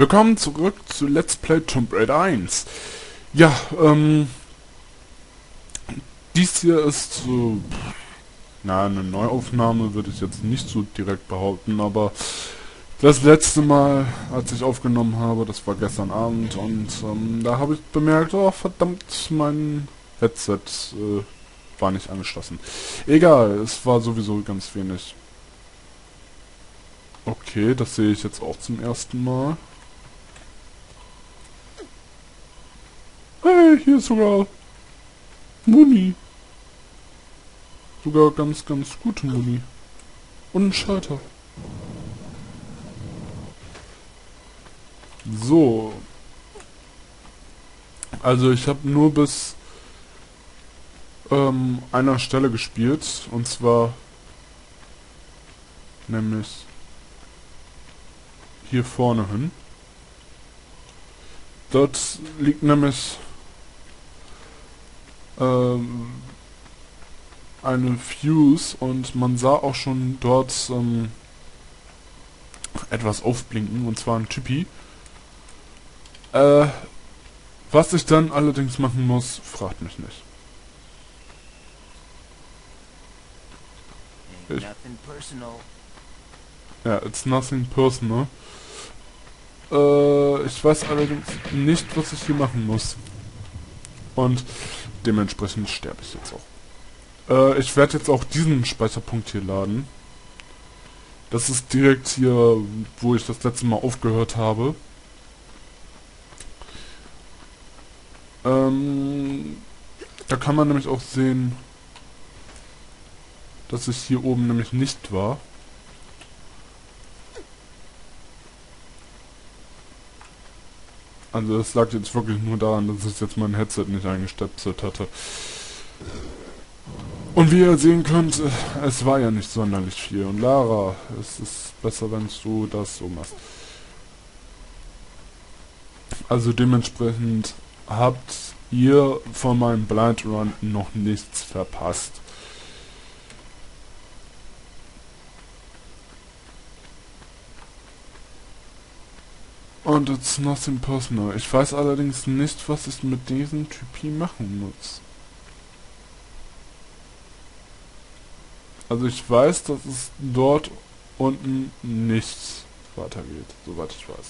Willkommen zurück zu Let's Play Tomb Raider 1. Ja, dies hier ist, eine Neuaufnahme würde ich jetzt nicht so direkt behaupten, aber das letzte Mal, als ich aufgenommen habe, das war gestern Abend und da habe ich bemerkt, oh verdammt, mein Headset war nicht angeschlossen. Egal, es war sowieso ganz wenig. Okay, das sehe ich jetzt auch zum ersten Mal. Hey, hier ist sogar Muni. Sogar ganz gute Muni. Und ein Schalter. So. Also ich habe nur bis einer Stelle gespielt. Und zwar nämlich hier vorne hin. Dort liegt nämlich eine Fuse und man sah auch schon dort etwas aufblinken, und zwar ein Typi. Was ich dann allerdings machen muss, fragt mich nicht. Ja, it's nothing personal. Ich weiß allerdings nicht, was ich hier machen muss. Und dementsprechend sterbe ich jetzt auch. Ich werde jetzt auch diesen Speicherpunkt hier laden. Das ist direkt hier, wo ich das letzte Mal aufgehört habe. Da kann man nämlich auch sehen, dass ich hier oben nämlich nicht war. Also das lag jetzt wirklich nur daran, dass ich jetzt mein Headset nicht eingestöpselt hatte. Und wie ihr sehen könnt, es war ja nicht sonderlich viel. Und Lara, es ist besser, wenn du das so machst. Also dementsprechend habt ihr von meinem Blind Run noch nichts verpasst. Und it's nothing personal. Ich weiß allerdings nicht, was ich mit diesem Typi machen muss. Also ich weiß, dass es dort unten nicht weitergeht, soweit ich weiß.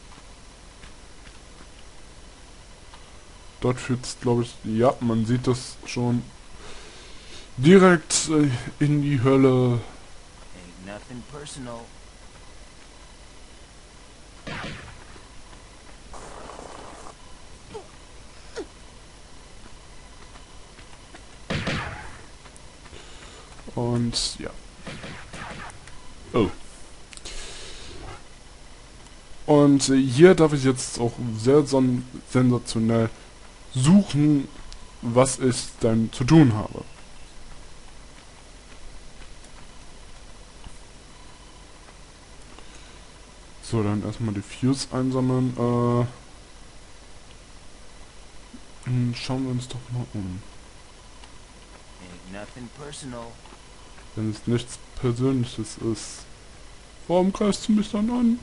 Dort führt es, glaube ich, ja, man sieht das schon direkt in die Hölle. Ain't nothing personal. Und ja. Oh. Und hier darf ich jetzt auch sehr sensationell suchen, was ich dann zu tun habe. So, dann erstmal die Fuse einsammeln. Schauen wir uns doch mal um. Ain't nothing personal. Wenn es nichts Persönliches ist. Warum greifst du mich dann an?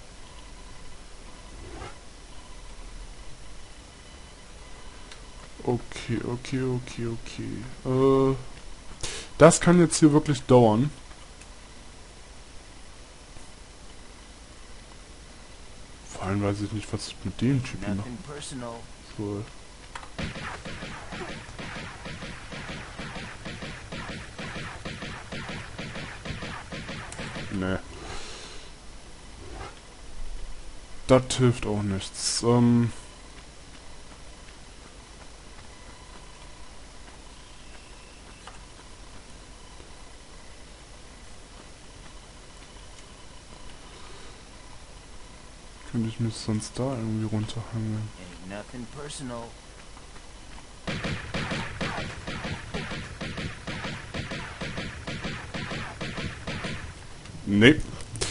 Okay. Das kann jetzt hier wirklich dauern. Vor allem weiß ich nicht, was ich mit dem Typen Nothing personal. soll. Ne. Das hilft auch nichts. Könnte ich mich sonst da irgendwie runterhangeln? Ain't nothing personal. Nee.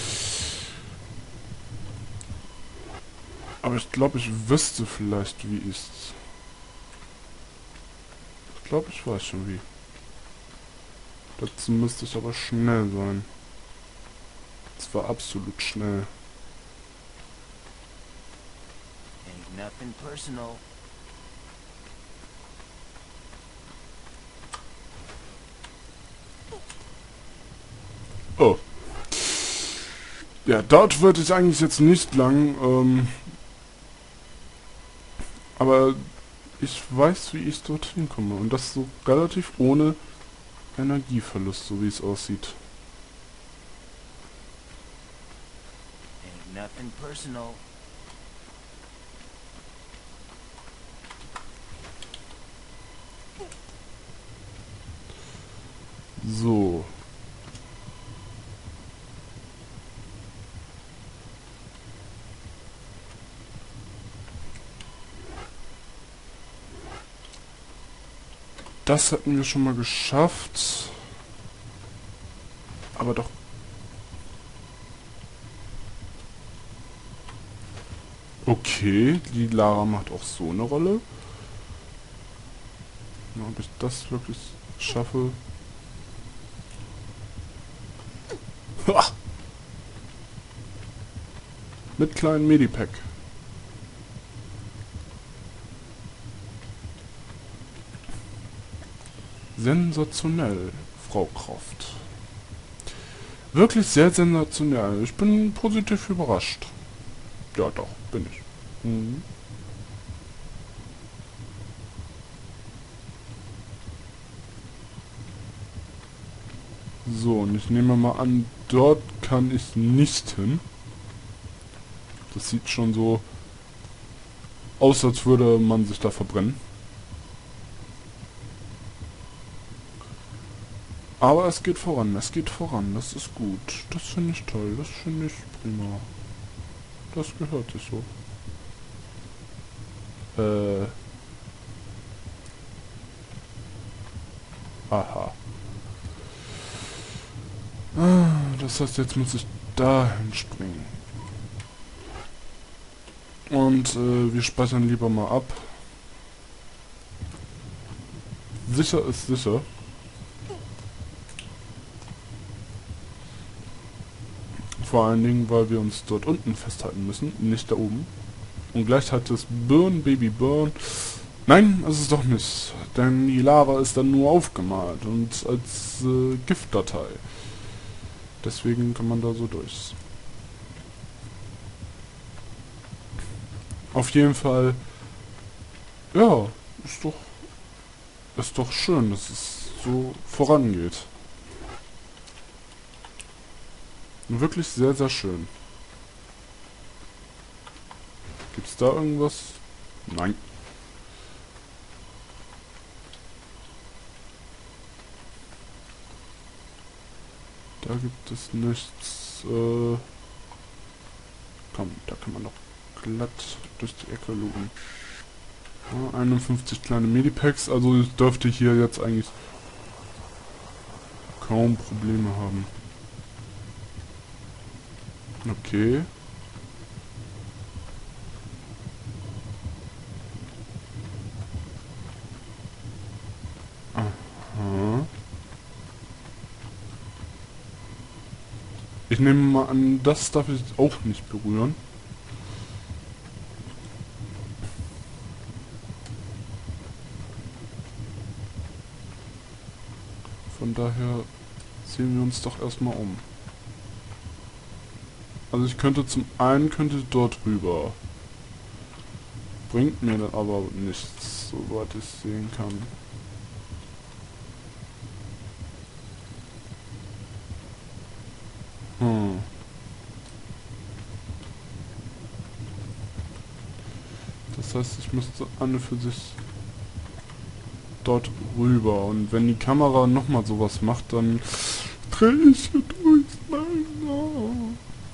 Aber ich glaube, ich wüsste vielleicht, wie ich's. Ich glaube, ich weiß schon wie. Dazu müsste ich aber schnell sein. Das war absolut schnell. nothing personal. Oh. Ja, dort würde ich eigentlich jetzt nicht lang, aber ich weiß, wie ich dorthin komme. Und das so relativ ohne Energieverlust, so wie es aussieht. Ain't nothing personal. So. Das hatten wir schon mal geschafft. Aber doch... Okay, die Lara macht auch so eine Rolle. Na, ob ich das wirklich schaffe... Ha! Mit kleinem Medipack. Sensationell, Frau Croft. Wirklich sehr sensationell. Ich bin positiv überrascht. Ja, doch, bin ich. Mhm. So, und ich nehme mal an, dort kann ich nicht hin. Das sieht schon so aus, als würde man sich da verbrennen. Aber es geht voran, das ist gut. Das finde ich toll, das finde ich prima. Das gehört sich so. Aha. Das heißt, jetzt muss ich dahin springen. Und wir speichern lieber mal ab. Sicher ist sicher. Vor allen Dingen, weil wir uns dort unten festhalten müssen, nicht da oben. Und gleich hat es Burn, Baby Burn. Nein, ist es doch nicht. Denn die Lava ist dann nur aufgemalt und als Giftdatei. Deswegen kann man da so durch. Auf jeden Fall, ja, ist doch schön, dass es so vorangeht. Wirklich sehr, sehr schön. Gibt's da irgendwas? Nein. Da gibt es nichts. Komm, da kann man noch glatt durch die Ecke lugen. Ja, 51 kleine Medipacks, also ich dürfte hier jetzt eigentlich kaum Probleme haben. Okay. Aha. Ich nehme mal an, das darf ich auch nicht berühren. Von daher sehen wir uns doch erstmal um. Also ich könnte zum einen dort rüber. Bringt mir dann aber nichts, soweit ich sehen kann. Das heißt, ich müsste an und für sich dort rüber. Und wenn die Kamera nochmal sowas macht, dann drehe ich hier durch. Nein, no.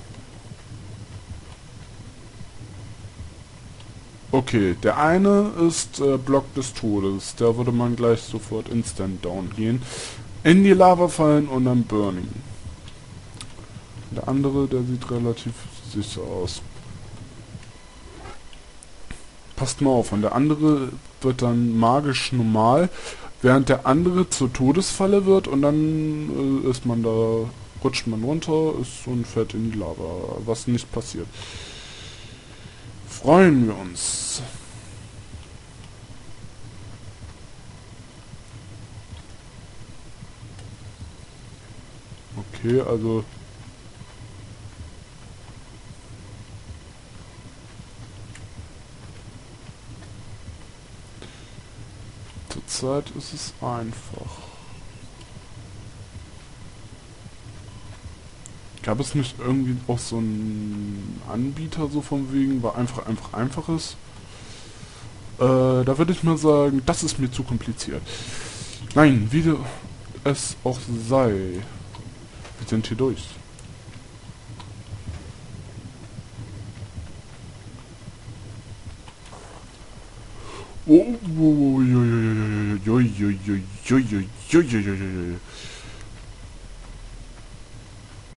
Okay, der eine ist Block des Todes. Da würde man gleich sofort instant down gehen. In die Lava fallen und dann Burning. Der andere, der sieht relativ sicher aus. Passt mal auf, und der andere wird dann magisch normal, während der andere zur Todesfalle wird und dann ist man da, rutscht man runter, ist und fällt in die Lava, was nicht passiert. freuen wir uns. Okay, also... Zurzeit ist es einfach. Gab es nicht irgendwie auch so einen Anbieter so von wegen, war einfach ist? Da würde ich mal sagen, das ist mir zu kompliziert. Nein, wie es auch sei. Wir sind hier durch. Oh, oh, oh, jo, jo, jo, jo, jo, jo, jo, jo, jo, jo, jo, jo, jo.